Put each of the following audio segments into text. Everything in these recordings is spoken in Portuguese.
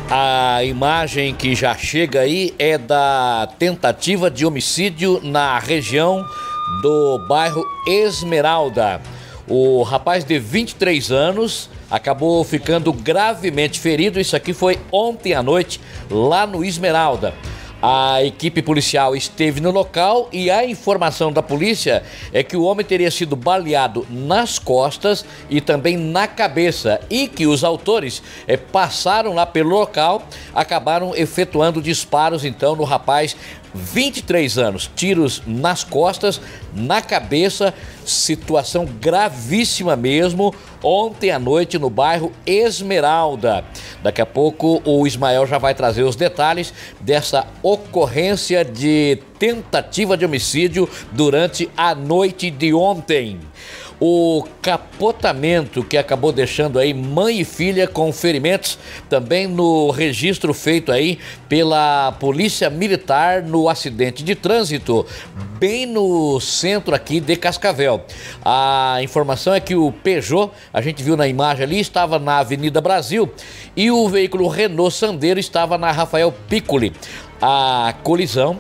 A imagem que já chega aí é da tentativa de homicídio na região do bairro Esmeralda. O rapaz de 23 anos acabou ficando gravemente ferido. Isso aqui foi ontem à noite, lá no Esmeralda. A equipe policial esteve no local e a informação da polícia é que o homem teria sido baleado nas costas e também na cabeça e que os autores passaram lá pelo local, acabaram efetuando disparos então no rapaz, 23 anos, tiros nas costas, na cabeça, situação gravíssima mesmo, ontem à noite no bairro Esmeralda. Daqui a pouco o Ismael já vai trazer os detalhes dessa ocorrência de tentativa de homicídio durante a noite de ontem. O capotamento que acabou deixando aí mãe e filha com ferimentos, também no registro feito aí pela Polícia Militar no acidente de trânsito, bem no centro aqui de Cascavel. A informação é que o Peugeot, a gente viu na imagem ali, estava na Avenida Brasil e o veículo Renault Sandero estava na Rafael Piccoli. A colisão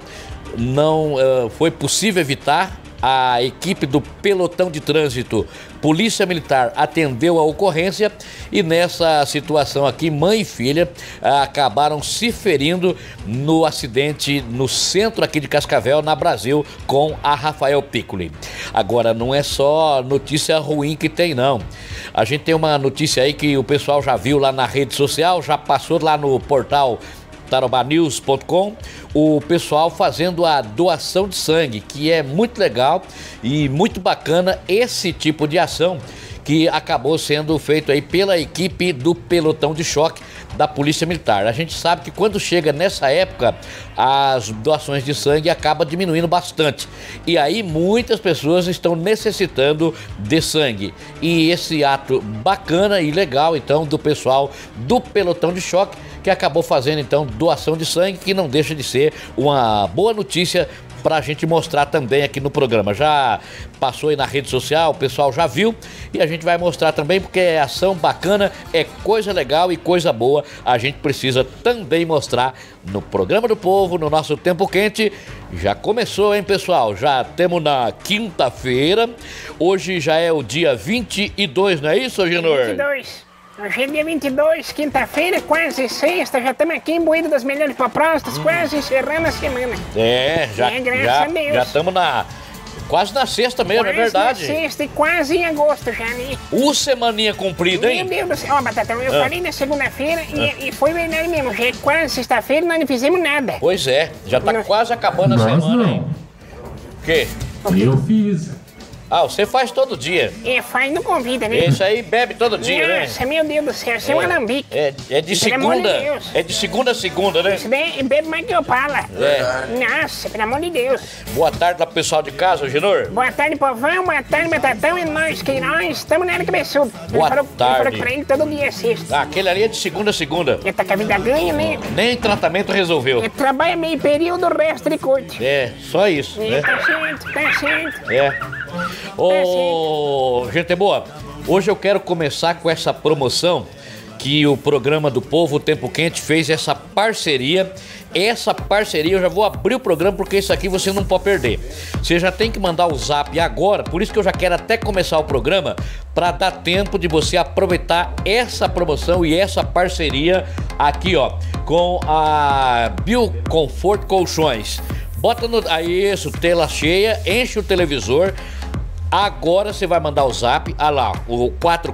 não foi possível evitar. A equipe do pelotão de trânsito, Polícia Militar, atendeu a ocorrência e nessa situação aqui, mãe e filha acabaram se ferindo no acidente no centro aqui de Cascavel, na Brasil, com a Rafael Piccoli. Agora, não é só notícia ruim que tem, não. A gente tem uma notícia aí que o pessoal já viu lá na rede social, já passou lá no portal tarobanews.com, o pessoal fazendo a doação de sangue, que é muito legal e muito bacana esse tipo de ação que acabou sendo feito aí pela equipe do pelotão de choque da Polícia Militar. A gente sabe que quando chega nessa época, as doações de sangue acabam diminuindo bastante. E aí muitas pessoas estão necessitando de sangue. E esse ato bacana e legal, então, do pessoal do pelotão de choque, que acabou fazendo, então, doação de sangue, que não deixa de ser uma boa notícia para a gente mostrar também aqui no programa. Já passou aí na rede social, o pessoal já viu e a gente vai mostrar também porque é ação bacana, é coisa legal e coisa boa. A gente precisa também mostrar no programa do povo, no nosso Tempo Quente. Já começou, hein, pessoal? Já temos na quinta-feira. Hoje já é o dia 22, não é isso, Genor? 22. Hoje é dia 22, quinta-feira, quase sexta, já estamos aqui em Moída das Melhores Propostas, quase encerrando a semana. Já estamos quase na sexta mesmo, é verdade. Quase na sexta e quase em agosto já, né? Semaninha comprida, hein? Meu Deus do céu, ó, Batatão, eu falei na segunda-feira e foi verdade mesmo, já é quase sexta-feira e nós não fizemos nada. Pois é, já tá quase acabando a semana, hein? O quê? Eu fiz. Ah, você faz todo dia. Faz, não convida, né? Isso aí bebe todo dia, né? Nossa, meu Deus do céu, você é um alambique. É de segunda. É de segunda a segunda, né? Isso daí bebe mais que eu fala. Nossa, pelo amor de Deus. Boa tarde lá pro pessoal de casa, Genor. Boa tarde, povão. Boa tarde, Batatão. E nós, que nós estamos na área cabeçudo. Boa tarde. Ele falou que pra ele todo dia é sexta. Aquele ali é de segunda a segunda. Ele tá com a vida ganha, né? Nem tratamento resolveu. Ele trabalha meio período, o resto ele curte. Só isso, né? Tá certo. Ô, gente boa, hoje eu quero começar com essa promoção que o programa do Povo, o Tempo Quente, fez essa parceria. Essa parceria, eu já vou abrir o programa porque isso aqui você não pode perder. Você já tem que mandar o zap agora, por isso que eu já quero até começar o programa, para dar tempo de você aproveitar essa promoção e essa parceria aqui, ó, com a Bioconforto Colchões. Bota isso, tela cheia, enche o televisor. Agora você vai mandar o zap, lá, o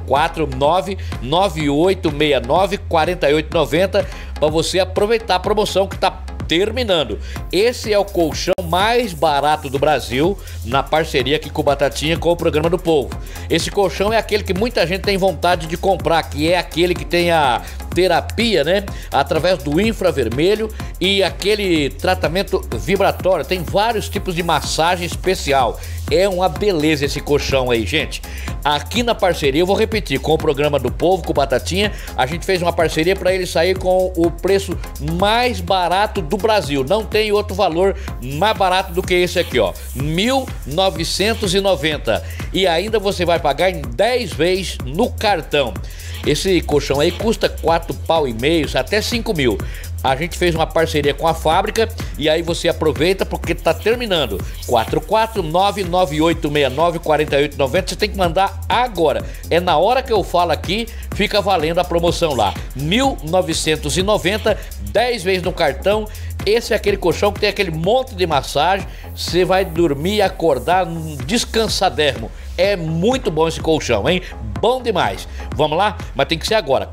449-9869-4890, para você aproveitar a promoção que está terminando. Esse é o colchão mais barato do Brasil, na parceria aqui com o Batatinha, com o programa do Povo. Esse colchão é aquele que muita gente tem vontade de comprar, que é aquele que tem a terapia, né? Através do infravermelho e aquele tratamento vibratório. Tem vários tipos de massagem especial. É uma beleza esse colchão aí, gente. Aqui na parceria, eu vou repetir, com o programa do Povo, com o Batatinha, a gente fez uma parceria para ele sair com o preço mais barato do Brasil. Não tem outro valor mais barato do que esse aqui, ó. R$ 1.990. E ainda você vai pagar em 10 vezes no cartão. Esse colchão aí custa R$4,5 pau, até 5 mil. A gente fez uma parceria com a fábrica e aí você aproveita porque tá terminando. 44998694890. Você tem que mandar agora. É na hora que eu falo aqui, fica valendo a promoção lá. 1.990, 10 vezes no cartão. Esse é aquele colchão que tem aquele monte de massagem. Você vai dormir e acordar descansadérrimo. É muito bom esse colchão, hein? Bom demais. Vamos lá? Mas tem que ser agora.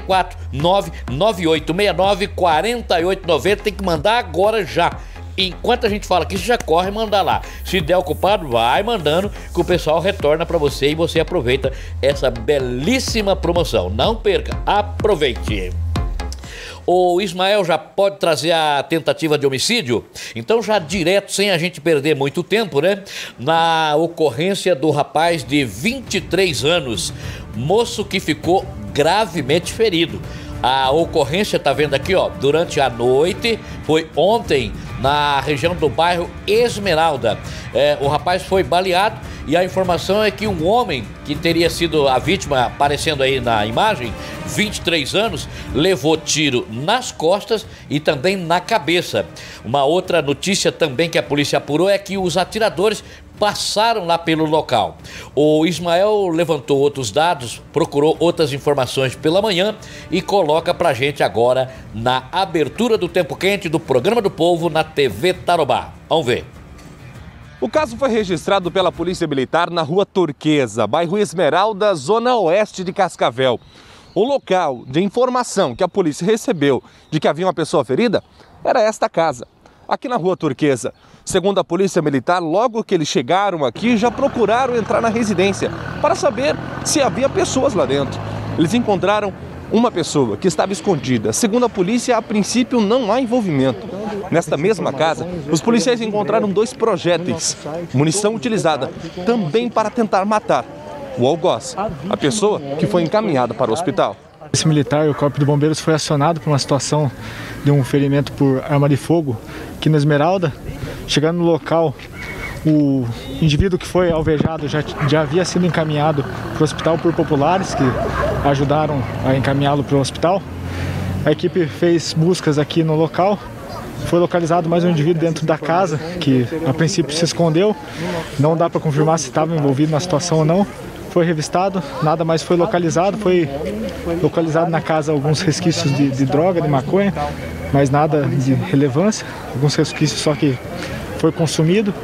44998694890. Tem que mandar agora já. Enquanto a gente fala aqui, você já corre e manda lá. Se der ocupado, vai mandando que o pessoal retorna para você e você aproveita essa belíssima promoção. Não perca, aproveite. O Ismael já pode trazer a tentativa de homicídio? Então já direto, sem a gente perder muito tempo, né? Na ocorrência do rapaz de 23 anos, moço que ficou gravemente ferido. A ocorrência, tá vendo aqui, ó, durante a noite, foi ontem na região do bairro Esmeralda. O rapaz foi baleado e a informação é que um homem que teria sido a vítima, aparecendo aí na imagem, 23 anos, levou tiro nas costas e também na cabeça. Uma outra notícia também que a polícia apurou é que os atiradores passaram lá pelo local. O Ismael levantou outros dados, procurou outras informações pela manhã e coloca pra gente agora na abertura do Tempo Quente do Programa do Povo na TV Tarobá. Vamos ver. O caso foi registrado pela Polícia Militar na Rua Turquesa, bairro Esmeralda, zona oeste de Cascavel. O local de informação que a polícia recebeu de que havia uma pessoa ferida era esta casa, aqui na Rua Turquesa. Segundo a Polícia Militar, logo que eles chegaram aqui, já procuraram entrar na residência para saber se havia pessoas lá dentro. Eles encontraram uma pessoa que estava escondida. Segundo a polícia, a princípio não há envolvimento. Nesta mesma casa, os policiais encontraram 2 projéteis, munição utilizada também para tentar matar o algoz, a pessoa que foi encaminhada para o hospital. Esse militar e o Corpo de Bombeiros foi acionado por uma situação de um ferimento por arma de fogo aqui na Esmeralda. Chegando no local, o indivíduo que foi alvejado já havia sido encaminhado para o hospital por populares que ajudaram a encaminhá-lo para o hospital. A equipe fez buscas aqui no local. Foi localizado mais um indivíduo dentro da casa, que a princípio se escondeu. Não dá para confirmar se estava envolvido na situação ou não. Foi revistado, nada mais foi localizado. Foi localizado na casa alguns resquícios de droga, de maconha, mas nada de relevância. Alguns resquícios só que foi consumido.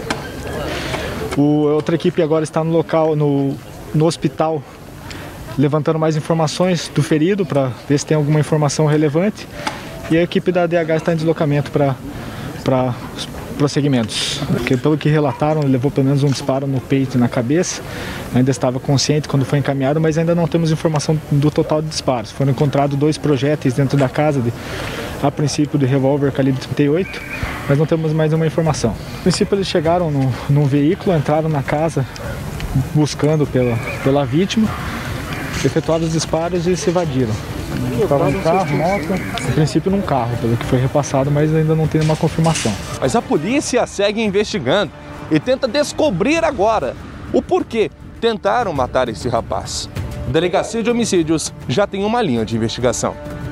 Outra equipe agora está no local, no hospital, levantando mais informações do ferido para ver se tem alguma informação relevante. E a equipe da DH está em deslocamento para os prosseguimentos. Porque, pelo que relataram, ele levou pelo menos um disparo no peito e na cabeça. Ainda estava consciente quando foi encaminhado, mas ainda não temos informação do total de disparos. Foram encontrados 2 projéteis dentro da casa, a princípio de revólver calibre 38, mas não temos mais nenhuma informação. A princípio eles chegaram num veículo, entraram na casa buscando pela vítima, efetuaram os disparos e se evadiram. Estava no carro, moto, a princípio num carro, pelo que foi repassado, mas ainda não tem uma confirmação. Mas a polícia segue investigando e tenta descobrir agora o porquê tentaram matar esse rapaz. A Delegacia de Homicídios já tem uma linha de investigação.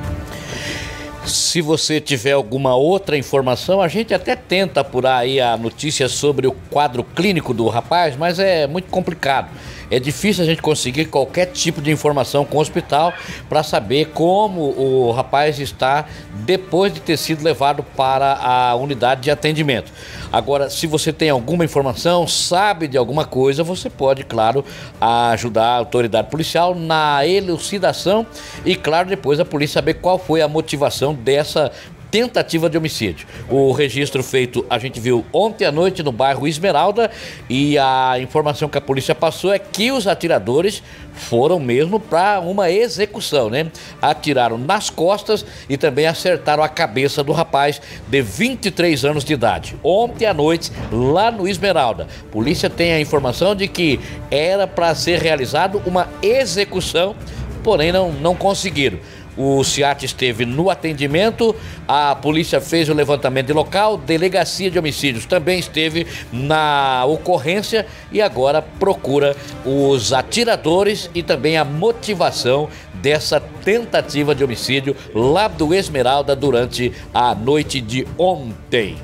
Se você tiver alguma outra informação, a gente até tenta apurar aí a notícia sobre o quadro clínico do rapaz, mas é muito complicado. É difícil a gente conseguir qualquer tipo de informação com o hospital para saber como o rapaz está depois de ter sido levado para a unidade de atendimento. Agora, se você tem alguma informação, sabe de alguma coisa, você pode, claro, ajudar a autoridade policial na elucidação e, claro, depois a polícia saber qual foi a motivação dessa tentativa de homicídio. O registro feito, a gente viu ontem à noite no bairro Esmeralda, e a informação que a polícia passou é que os atiradores foram mesmo para uma execução, né? Atiraram nas costas e também acertaram a cabeça do rapaz de 23 anos de idade. Ontem à noite, lá no Esmeralda, a polícia tem a informação de que era para ser realizado uma execução, porém não conseguiram. O SEAT esteve no atendimento, a polícia fez o levantamento de local, delegacia de homicídios também esteve na ocorrência e agora procura os atiradores e também a motivação dessa tentativa de homicídio lá do Esmeralda durante a noite de ontem.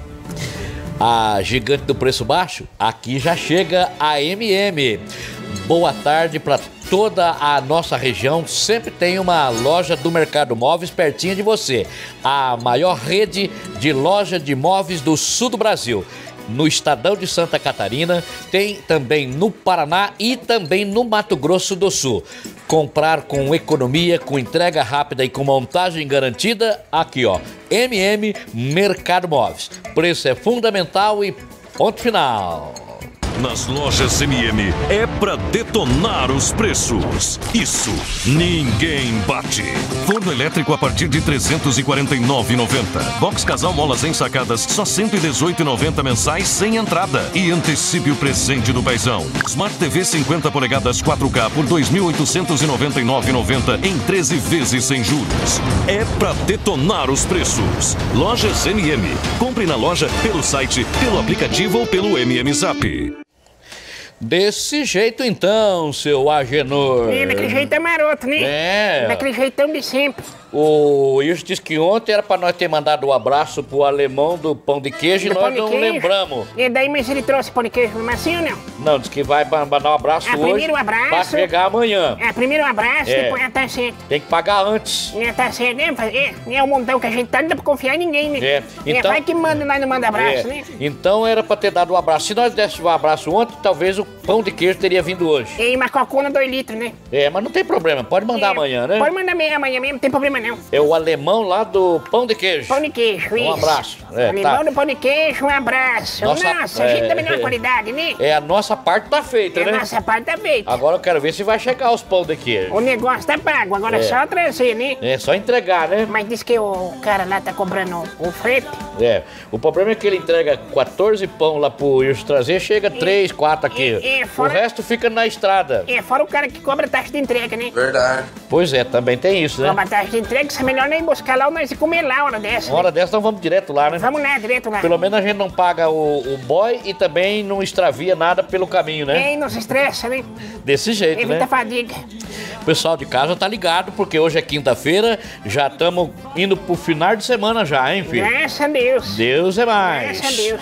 A gigante do preço baixo, aqui já chega a MM. Boa tarde para toda a nossa região. Sempre tem uma loja do Mercado Móveis pertinho de você. A maior rede de loja de móveis do sul do Brasil. No Estadão de Santa Catarina, tem também no Paraná e também no Mato Grosso do Sul. Comprar com economia, com entrega rápida e com montagem garantida, aqui ó, MM Mercado Móveis. Preço é fundamental e ponto final. Nas lojas MM é pra detonar os preços. Isso ninguém bate. Forno elétrico a partir de R$ 349,90. Box Casal Molas ensacadas só R$ 118,90 mensais sem entrada. E antecipe o presente do paizão. Smart TV 50 polegadas 4K por R$ 2.899,90 em 13 vezes sem juros. É pra detonar os preços. Lojas MM. Compre na loja, pelo site, pelo aplicativo ou pelo MM Zap. Desse jeito então, seu Agenor. Daquele jeito maroto, né? É. Daquele jeitão de sempre. O Wilson disse que ontem era pra nós ter mandado um abraço pro alemão do pão de queijo e nós não lembramos. E daí, mas ele trouxe pão de queijo macio ou não? Não, disse que vai mandar um abraço hoje. Primeiro um abraço. Pra chegar amanhã. Primeiro um abraço, depois tá certo. Tem que pagar antes. Tá certo, né? É o montão que a gente tá, não dá pra confiar em ninguém, né? Então, vai que manda, nós não manda abraço, né? Então era pra ter dado um abraço. Se nós dessemos um abraço ontem, talvez o pão de queijo teria vindo hoje. E uma cocona 2 litros, né? Mas não tem problema, pode mandar amanhã, né? Pode mandar amanhã mesmo, não tem problema não. É o alemão lá do pão de queijo. Pão de queijo, isso. Um abraço. Alemão do pão de queijo, um abraço. Nossa, a gente da melhor qualidade, né? A nossa parte tá feita, né? A nossa parte tá feita. Agora eu quero ver se vai chegar os pão de queijo. O negócio tá pago, agora é só trazer, né? É só entregar, né? Mas diz que o cara lá tá cobrando o frete. O problema é que ele entrega 14 pão lá pro Wilson trazer, chega 3, 4 aqui. O resto fica na estrada. Fora o cara que cobra taxa de entrega, né? Verdade. Pois é, também tem isso, né? Cobra taxa de entrega, isso é melhor nem buscar lá ou nós ir comer lá hora dessa. Hora dessa nós vamos direto lá, né? Vamos lá, direto lá. Pelo menos a gente não paga o boy e também não extravia nada pelo caminho, né? Não se estressa, né? Desse jeito, Evita né? fadiga. O pessoal de casa tá ligado, porque hoje é quinta-feira, já estamos indo pro final de semana já, hein, filho? Graças a Deus. Deus é mais. Graças a Deus.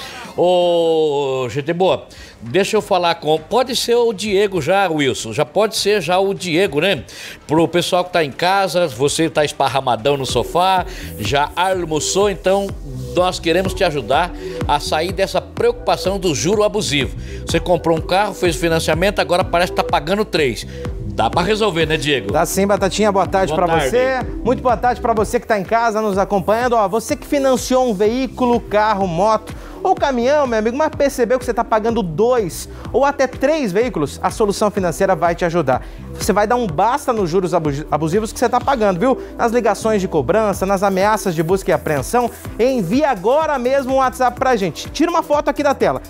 Ô, gente boa, deixa eu falar com... Pode ser o Diego já, Wilson. Já pode ser já o Diego, né? Pro pessoal que tá em casa, você tá esparramadão no sofá, já almoçou, então nós queremos te ajudar a sair dessa preocupação do juro abusivo. Você comprou um carro, fez o financiamento, agora parece que tá pagando 3. Dá pra resolver, né, Diego? Dá sim, Batatinha. Boa tarde pra você. Muito boa tarde pra você que tá em casa nos acompanhando. Ó, você que financiou um veículo, carro, moto ou caminhão, meu amigo, mas percebeu que você tá pagando 2 ou até 3 veículos, a Solução Financeira vai te ajudar. Você vai dar um basta nos juros abusivos que você tá pagando, viu? Nas ligações de cobrança, nas ameaças de busca e apreensão. Envie agora mesmo um WhatsApp pra gente. Tira uma foto aqui da tela.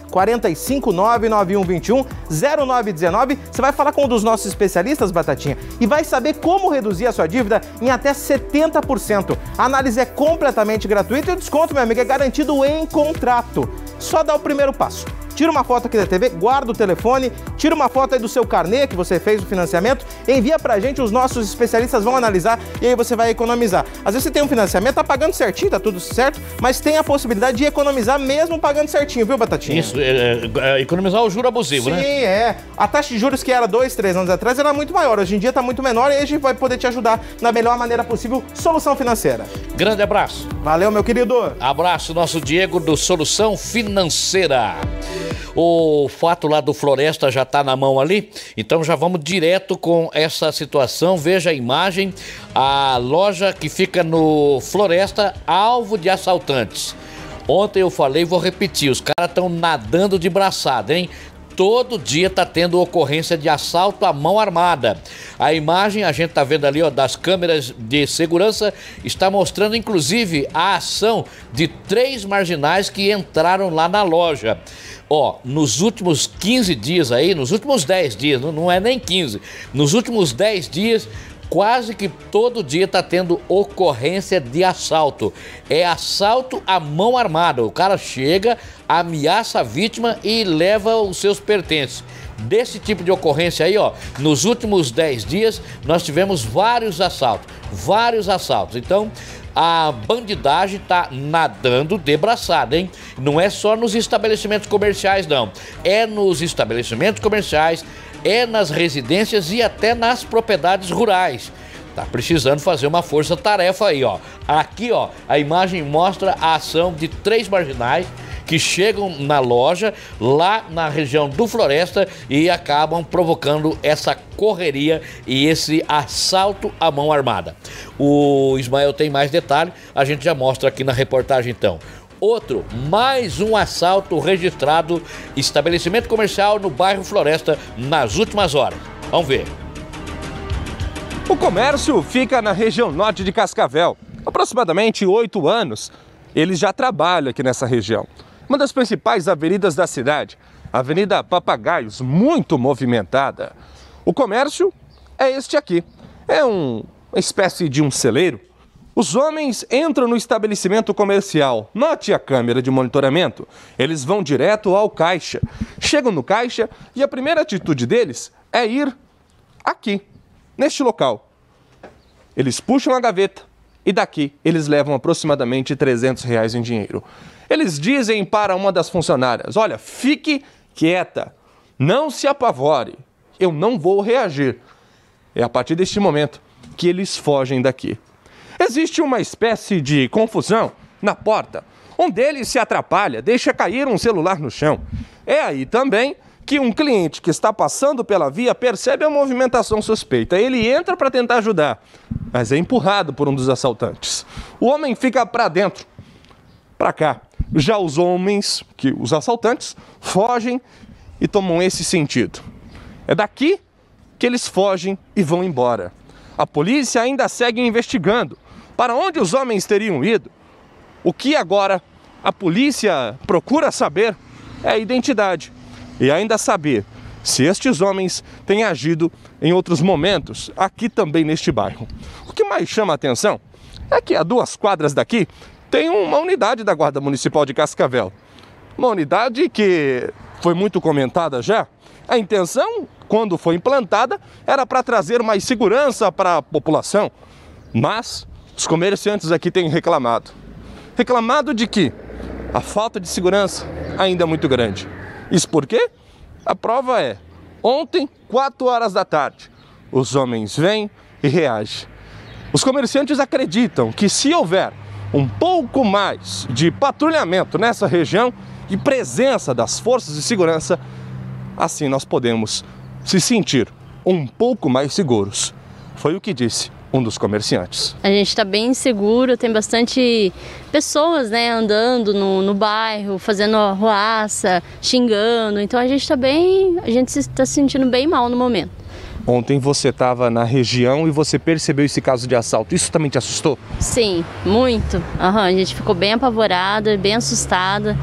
45991210919. Você vai falar com um dos nossos especialistas, Batatinha, e vai saber como reduzir a sua dívida em até 70%. A análise é completamente gratuita e o desconto, meu amigo, é garantido em contrato. Só dá o primeiro passo. Tira uma foto aqui da TV, guarda o telefone, tira uma foto aí do seu carnê que você fez o financiamento, envia pra gente, os nossos especialistas vão analisar e aí você vai economizar. Às vezes você tem um financiamento, tá pagando certinho, tá tudo certo, mas tem a possibilidade de economizar mesmo pagando certinho, viu, Batatinha? Isso, economizar o juro abusivo, né? Sim, A taxa de juros que era 2, 3 anos atrás era muito maior, hoje em dia tá muito menor e a gente vai poder te ajudar da melhor maneira possível. Solução Financeira. Grande abraço. Valeu, meu querido. Abraço, nosso Diego do Solução Financeira. O fato lá do Floresta já está na mão ali, então já vamos direto com essa situação. Veja a imagem, a loja que fica no Floresta, alvo de assaltantes. Ontem eu falei, vou repetir, os caras estão nadando de braçada, hein? Todo dia tá tendo ocorrência de assalto à mão armada. A imagem, a gente tá vendo ali, ó, das câmeras de segurança, está mostrando inclusive a ação de 3 marginais que entraram lá na loja. Ó, nos últimos 15 dias aí, nos últimos 10 dias, não é nem 15, nos últimos 10 dias, quase que todo dia tá tendo ocorrência de assalto. É assalto à mão armada. O cara chega, ameaça a vítima e leva os seus pertences. Desse tipo de ocorrência aí, ó, nos últimos 10 dias nós tivemos vários assaltos. Então, a bandidagem tá nadando de braçada, hein? Não é só nos estabelecimentos comerciais, não. É nos estabelecimentos comerciais, é nas residências e até nas propriedades rurais. Tá precisando fazer uma força-tarefa aí, ó. Aqui, ó, a imagem mostra a ação de 3 marginais que chegam na loja, lá na região do Floresta, e acabam provocando essa correria e esse assalto à mão armada. O Ismael tem mais detalhe, a gente já mostra aqui na reportagem então. Mais um assalto registrado, estabelecimento comercial no bairro Floresta, nas últimas horas. Vamos ver. O comércio fica na região norte de Cascavel. Aproximadamente 8 anos, eles já trabalham aqui nessa região. Uma das principais avenidas da cidade, a Avenida Papagaios, muito movimentada. O comércio é este aqui. É uma espécie de um celeiro. Os homens entram no estabelecimento comercial. Note a câmera de monitoramento. Eles vão direto ao caixa. Chegam no caixa e a primeira atitude deles é ir aqui, neste local. Eles puxam a gaveta e daqui eles levam aproximadamente R$300 em dinheiro. Eles dizem para uma das funcionárias: olha, fique quieta, não se apavore, eu não vou reagir. É a partir deste momento que eles fogem daqui. Existe uma espécie de confusão na porta. Um deles se atrapalha, deixa cair um celular no chão. É aí também que um cliente que está passando pela via percebe a movimentação suspeita. Ele entra para tentar ajudar, mas é empurrado por um dos assaltantes. O homem fica para dentro, para cá. Já os homens, os assaltantes, fogem e tomam esse sentido. É daqui que eles fogem e vão embora. A polícia ainda segue investigando para onde os homens teriam ido. O que agora a polícia procura saber é a identidade e ainda saber se estes homens têm agido em outros momentos aqui também neste bairro. O que mais chama a atenção é que a 2 quadras daqui tem uma unidade da Guarda Municipal de Cascavel. Uma unidade que foi muito comentada já. A intenção, quando foi implantada, era para trazer mais segurança para a população. Mas os comerciantes aqui têm reclamado. Reclamado de que a falta de segurança ainda é muito grande. Isso por quê? A prova é, ontem, 4 horas da tarde, os homens vêm e reagem. Os comerciantes acreditam que se houver um pouco mais de patrulhamento nessa região e presença das forças de segurança, assim nós podemos se sentir um pouco mais seguros. Foi o que disse um dos comerciantes. A gente está bem seguro, tem bastante pessoas, né, andando no bairro, fazendo arruaça, xingando, então a gente está se sentindo bem mal no momento. Ontem você estava na região e você percebeu esse caso de assalto. Isso também te assustou? Sim, muito. A gente ficou bem apavorada, bem assustada.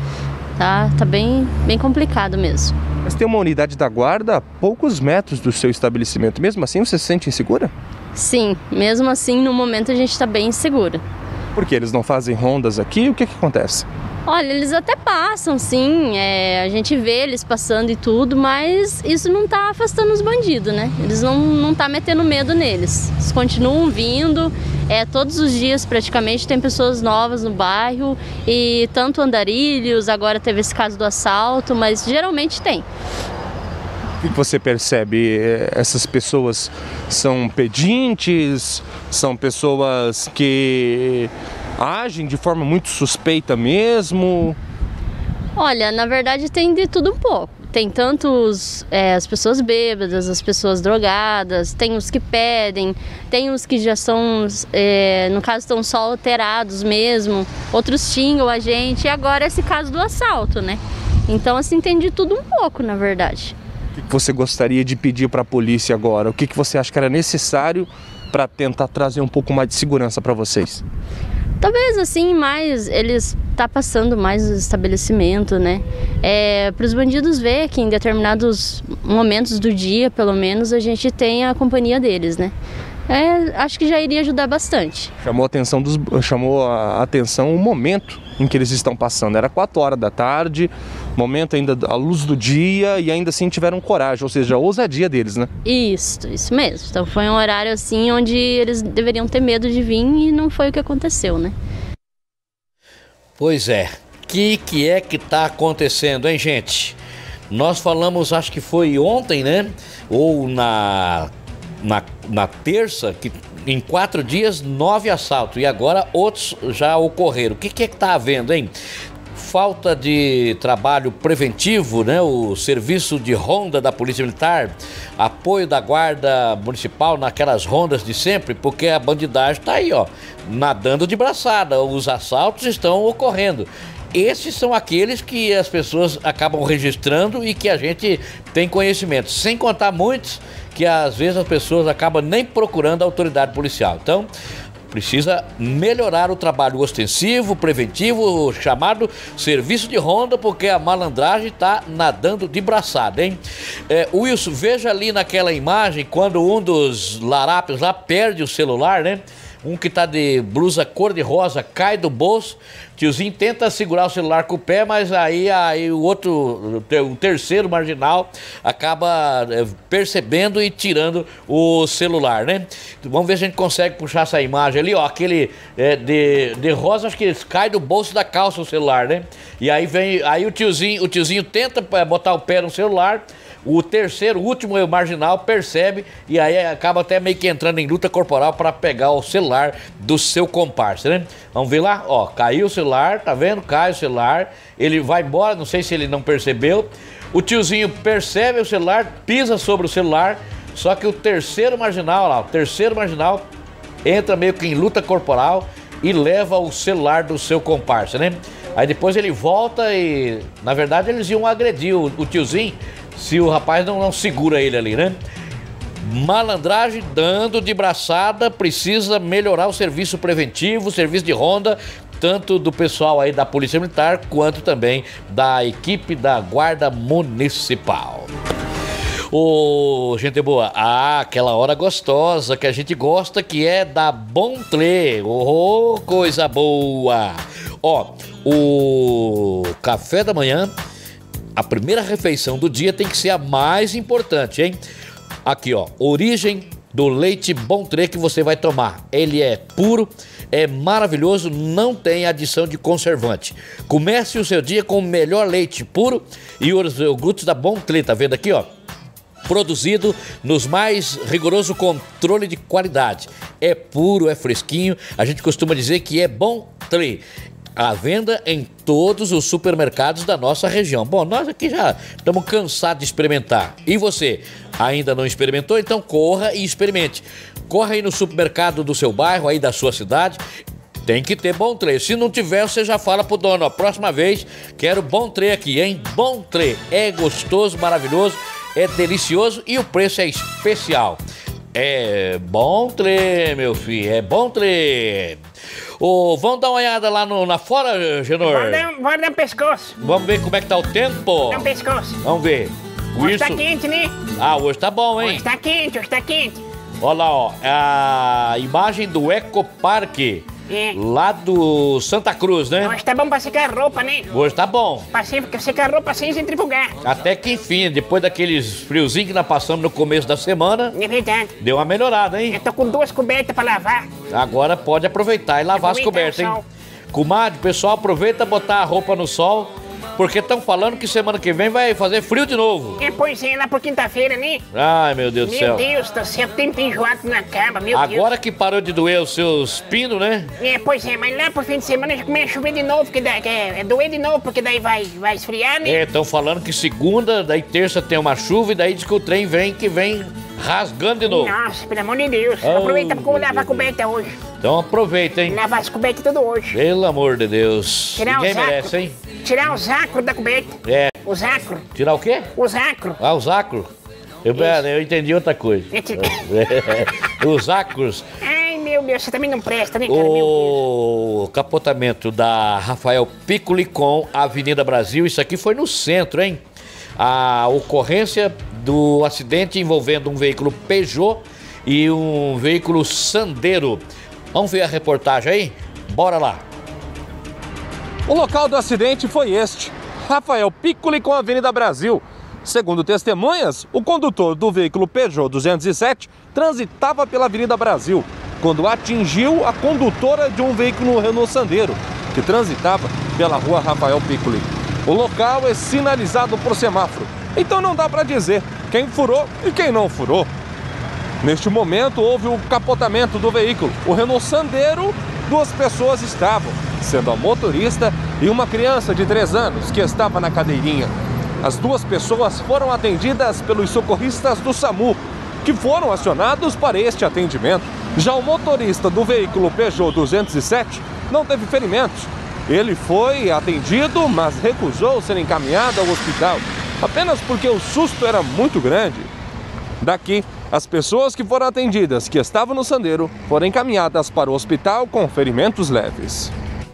Tá bem complicado mesmo. Mas tem uma unidade da guarda a poucos metros do seu estabelecimento. Mesmo assim, você se sente insegura? Sim, mesmo assim, no momento a gente está bem insegura. Por que eles não fazem rondas aqui? O que acontece? Olha, eles até passam, sim, a gente vê eles passando e tudo, mas isso não tá afastando os bandidos, né? Eles não tá metendo medo neles. Eles continuam vindo, todos os dias praticamente tem pessoas novas no bairro, e tanto andarilhos, agora teve esse caso do assalto, mas geralmente tem. O que você percebe? Essas pessoas são pedintes, são pessoas que agem de forma muito suspeita mesmo? Olha, na verdade tem de tudo um pouco. Tem tantos as pessoas bêbadas, as pessoas drogadas, tem os que pedem, tem os que já são, no caso, estão só alterados mesmo, outros xingam a gente, e agora esse caso do assalto, né? Então, assim, tem de tudo um pouco, na verdade. O que você gostaria de pedir para a polícia agora? O que você acha que era necessário para tentar trazer um pouco mais de segurança para vocês? Talvez assim, mais eles tá passando mais o estabelecimento, né? Para os bandidos ver que em determinados momentos do dia, pelo menos, a gente tem a companhia deles, né? Acho que já iria ajudar bastante. Chamou a atenção o momento em que eles estão passando. Era 4 horas da tarde, momento ainda à luz do dia, e ainda assim tiveram coragem, ou seja, a ousadia deles, né? Isso mesmo. Então foi um horário assim onde eles deveriam ter medo de vir e não foi o que aconteceu, né? Pois é. O que é que tá acontecendo, hein, gente? Nós falamos, acho que foi ontem, né? Ou na terça, que em 4 dias 9 assaltos, e agora outros já ocorreram. O que é que tá havendo, hein? Falta de trabalho preventivo, né? O serviço de ronda da Polícia Militar, apoio da Guarda Municipal naquelas rondas de sempre, porque a bandidagem tá aí, ó, nadando de braçada, os assaltos estão ocorrendo. Esses são aqueles que as pessoas acabam registrando e que a gente tem conhecimento, sem contar muitos que às vezes as pessoas acabam nem procurando a autoridade policial. Então, precisa melhorar o trabalho ostensivo, preventivo, chamado serviço de ronda, porque a malandragem está nadando de braçada, hein? Wilson, veja ali naquela imagem, quando um dos larápios lá perde o celular, né? Um que tá de blusa cor-de-rosa cai do bolso, tiozinho tenta segurar o celular com o pé, mas aí o terceiro marginal acaba percebendo e tirando o celular, né? Vamos ver se a gente consegue puxar essa imagem ali, ó, aquele de rosa, acho que cai do bolso da calça o celular, né? E aí o tiozinho tenta botar o pé no celular. O último marginal percebe e aí acaba até meio que entrando em luta corporal para pegar o celular do seu comparsa, né? Vamos ver lá, ó, caiu o celular, tá vendo? Cai o celular, ele vai embora, não sei se ele não percebeu. O tiozinho percebe o celular, pisa sobre o celular, só que o terceiro marginal entra meio que em luta corporal e leva o celular do seu comparsa, né? Aí depois ele volta e, na verdade, eles iam agredir o tiozinho se o rapaz não segura ele ali, né? Malandragem dando de braçada, precisa melhorar o serviço preventivo, o serviço de ronda, tanto do pessoal aí da Polícia Militar, quanto também da equipe da Guarda Municipal. Ô, gente boa, aquela hora gostosa que a gente gosta, que é da Bontlé. Ô, coisa boa! Ó, o café da manhã, a primeira refeição do dia tem que ser a mais importante, hein? Aqui, ó, origem do leite Bontré que você vai tomar. Ele é puro, é maravilhoso, não tem adição de conservante. Comece o seu dia com o melhor leite puro e os iogurtes da Bontré, tá vendo aqui, ó? Produzido nos mais rigoroso controle de qualidade. É puro, é fresquinho, a gente costuma dizer que é Bontré. À venda em todos os supermercados da nossa região. Bom, nós aqui já estamos cansados de experimentar. E você, ainda não experimentou? Então corra e experimente. Corra aí no supermercado do seu bairro, aí da sua cidade. Tem que ter Bontré. Se não tiver, você já fala pro dono, ó, próxima vez quero Bontré aqui, hein? Bontré é gostoso, maravilhoso, é delicioso e o preço é especial. É Bontré, meu filho, é Bontré. Vamos dar uma olhada lá na fora, Genor? Bora dar um pescoço. Vamos ver como é que tá o tempo? Dá um pescoço. Vamos ver. Hoje tá quente, né? Hoje tá bom, hein? Hoje tá quente. Olha lá, ó, a imagem do Ecoparque, lá do Santa Cruz, né? Hoje tá bom pra secar roupa, né? Hoje tá bom. Pra secar roupa sem centrifugar. Até que enfim, depois daqueles friozinhos que nós passamos no começo da semana. É verdade. Deu uma melhorada, hein? Eu tô com 2 cobertas pra lavar. Agora pode aproveitar e lavar as cobertas, hein? Comadre, pessoal, aproveita botar a roupa no sol porque estão falando que semana que vem vai fazer frio de novo. Pois é, lá por quinta-feira, né? Ai, meu Deus do céu. Meu Deus do céu, tempo enjoado na cama, meu Deus. Agora que parou de doer os seus pinos, né? Pois é, mas lá pro fim de semana já começa a chover de novo, porque daí, é doer de novo, porque daí vai esfriar, né? Estão falando que segunda, daí terça tem uma chuva e daí diz que o trem vem rasgando de novo. Nossa, pelo amor de Deus. Aproveita pra lavar a coberta hoje. Então aproveita, hein? Lavar as cobertas tudo hoje. Pelo amor de Deus. Ninguém merece, hein? Tirar os acros da coberta. Os acros. Tirar o quê? Os acros. Ah, os acros? Eu entendi outra coisa. Os acros. Ai, meu Deus, você também não presta, né, cara? O capotamento da Rafael Piccoli com a Avenida Brasil. Isso aqui foi no centro, hein? A ocorrência do acidente envolvendo um veículo Peugeot e um veículo Sandero. Vamos ver a reportagem aí? Bora lá. O local do acidente foi este, Rafael Piccoli com a Avenida Brasil. Segundo testemunhas, o condutor do veículo Peugeot 207 transitava pela Avenida Brasil quando atingiu a condutora de um veículo Renault Sandero, que transitava pela rua Rafael Piccoli. O local é sinalizado por semáforo, então não dá para dizer quem furou e quem não furou. Neste momento houve o capotamento do veículo. O Renault Sandero, 2 pessoas estavam, sendo a motorista e uma criança de 3 anos que estava na cadeirinha. As 2 pessoas foram atendidas pelos socorristas do SAMU, que foram acionados para este atendimento. Já o motorista do veículo Peugeot 207 não teve ferimentos. Ele foi atendido, mas recusou ser encaminhado ao hospital, apenas porque o susto era muito grande. Daqui, as pessoas que foram atendidas, que estavam no Sandero, foram encaminhadas para o hospital com ferimentos leves.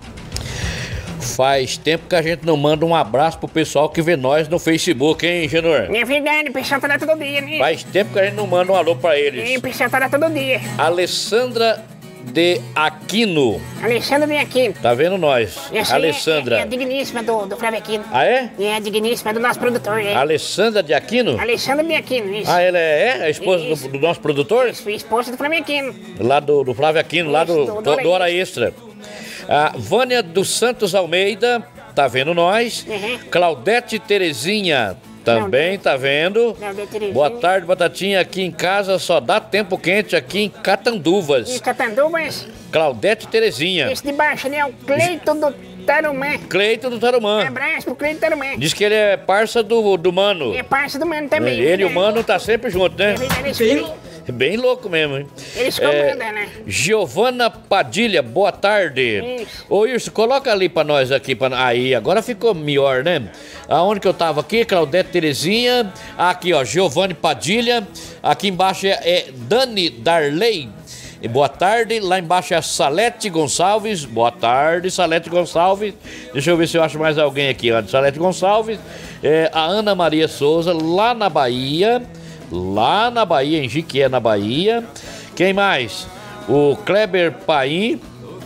Faz tempo que a gente não manda um abraço pro pessoal que vê nós no Facebook, hein, Genor? É verdade, o pessoal tá lá todo dia, né? Faz tempo que a gente não manda um alô pra eles. O pessoal tá lá todo dia. Alessandra de Aquino. Alessandra de Aquino. Tá vendo nós? Essa Alessandra. É a digníssima do Flávio Aquino. Ah, é? É a digníssima do nosso produtor, é. Alessandra de Aquino? Alessandra de Aquino, isso. Ah, ela é a esposa do nosso produtor? Isso, esposa do Flávio Aquino. Lá do Flávio Aquino, lá do Hora Extra. A Vânia dos Santos Almeida, tá vendo nós? Claudete Terezinha, também tá vendo. Boa tarde, Batatinha. Aqui em casa só dá tempo quente aqui em Catanduvas. Em Catanduvas? Claudete Terezinha. Esse de baixo, né? O Cleiton do Tarumã. Cleiton do Tarumã. Um abraço pro Cleiton do Tarumã. Diz que ele é parça do Mano. É parça do Mano também. Ele e o Mano tá sempre junto, né? Bem louco mesmo, hein? Eles comandam, né? Giovana Padilha, boa tarde. Isso. Ô, Irso, coloca ali pra nós aqui. Aí, agora ficou melhor, né? Aonde que eu tava aqui? Claudete Terezinha. Aqui, ó, Giovana Padilha. Aqui embaixo é Dani Darley. Boa tarde. Lá embaixo é a Salete Gonçalves. Boa tarde, Salete Gonçalves. Deixa eu ver se eu acho mais alguém aqui. Ó. Salete Gonçalves. A Ana Maria Souza, lá na Bahia. Lá na Bahia, em Jiquié, na Bahia. Quem mais? O Kleber Paim.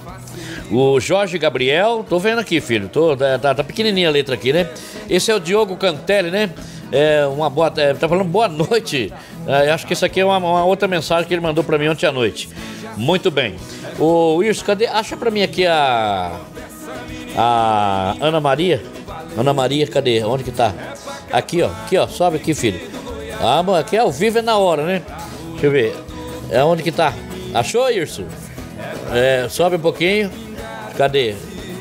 O Jorge Gabriel. Tô vendo aqui, filho. Tá pequenininha a letra aqui, né? Esse é o Diogo Cantelli, né? Tá falando boa noite. Acho que isso aqui é uma outra mensagem que ele mandou pra mim ontem à noite. Muito bem. Ô, Wilson, cadê? Acha pra mim aqui a Ana Maria. Ana Maria, cadê? Onde que tá? Aqui, ó. Sobe aqui, filho. Aqui ao vivo é na hora, né? Deixa eu ver. É onde que tá? Achou, Irso? Sobe um pouquinho. Cadê?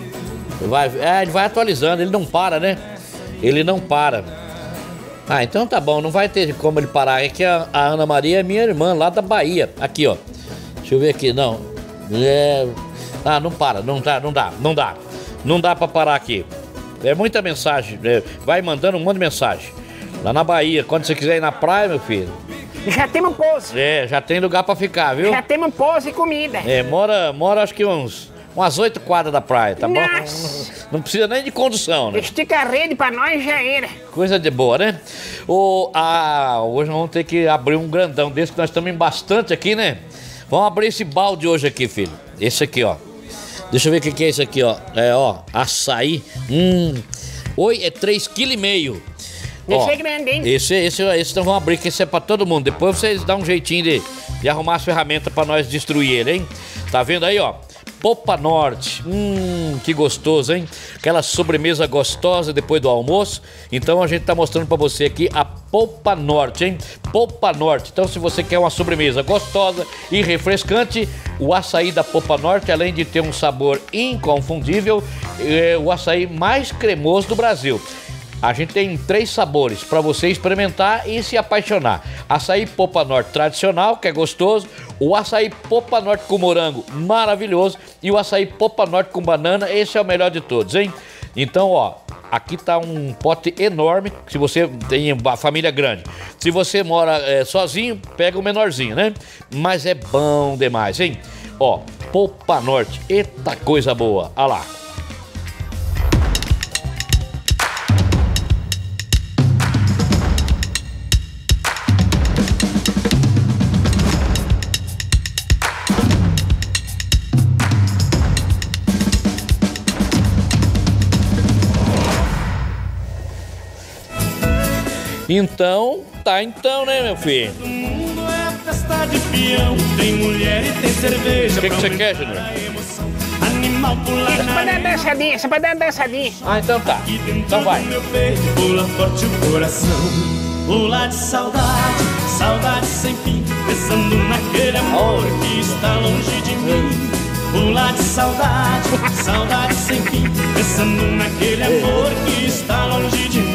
Ele vai atualizando, ele não para, né? Ele não para. Ah, então tá bom, não vai ter como ele parar. É que a Ana Maria é minha irmã, lá da Bahia. Aqui, ó. Deixa eu ver aqui, não. Não para, não dá. Não dá pra parar aqui. É muita mensagem, vai mandando um monte de mensagem. Lá na Bahia, quando você quiser ir na praia, meu filho. Já temos pouso. Já tem lugar pra ficar, viu? Já temos pouso e comida. Mora acho que umas 8 quadras da praia, tá bom? Não precisa nem de condução, né? Estica a rede pra nós já era. Coisa de boa, né? Hoje nós vamos ter que abrir um grandão desse, que nós estamos em bastante aqui, né? Vamos abrir esse balde hoje aqui, filho. Esse aqui, ó. Deixa eu ver o que é isso aqui, ó. Açaí. Oi, é 3,5 kg. Esse é grande, hein? Esse nós vamos abrir, que esse é pra todo mundo. Depois vocês dão um jeitinho de arrumar as ferramentas pra nós destruir ele, hein? Tá vendo aí, ó? Popa Norte. Que gostoso, hein? Aquela sobremesa gostosa depois do almoço. Então a gente tá mostrando pra você aqui a Popa Norte, hein? Popa Norte. Então se você quer uma sobremesa gostosa e refrescante, o açaí da Popa Norte, além de ter um sabor inconfundível, é o açaí mais cremoso do Brasil. A gente tem 3 sabores para você experimentar e se apaixonar. Açaí Popa Norte tradicional, que é gostoso. O açaí Popa Norte com morango, maravilhoso. E o açaí Popa Norte com banana, esse é o melhor de todos, hein? Então, ó, aqui tá um pote enorme, se você tem uma família grande. Se você mora sozinho, pega o menorzinho, né? Mas é bom demais, hein? Ó, Popa Norte, eita coisa boa. Olha lá. Então, né, meu filho? O mundo é festa de peão, tem mulher e tem cerveja. O que você quer, Júnior? Animal pular Você pode dar uma dançadinha, você pode dar uma dançadinha. Ah, então tá. Então vai. meu peito, pula forte o coração. Pula de saudade, saudade sem fim, pensando naquele amor que está longe de mim. Pula de saudade, saudade sem fim, pensando naquele amor que está longe de mim.